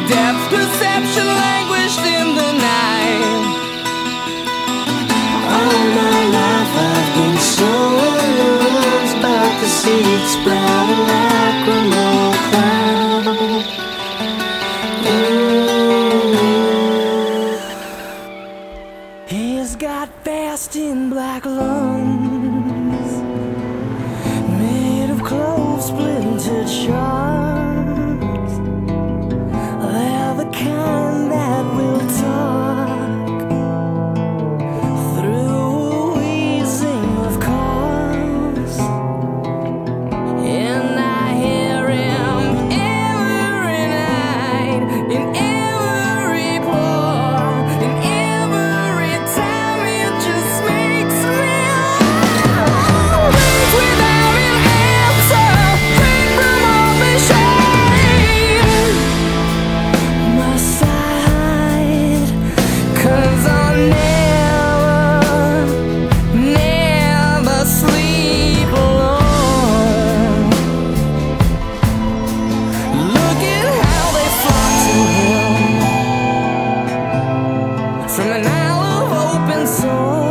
depth perception languished in the night. All my life I've been so lost, but the seeds sprout like a remote cloud. He's got fasting black lungs, made of clove splintered shards. They're the kind that will talk through wheezing of cars. And I hear him every night, in every pore, in every time. It just makes me breathe without an answer, free from all the shame. Must I hide? 'Cause I'll never sleep alone. Look at how they flock to him from an isle of open soul.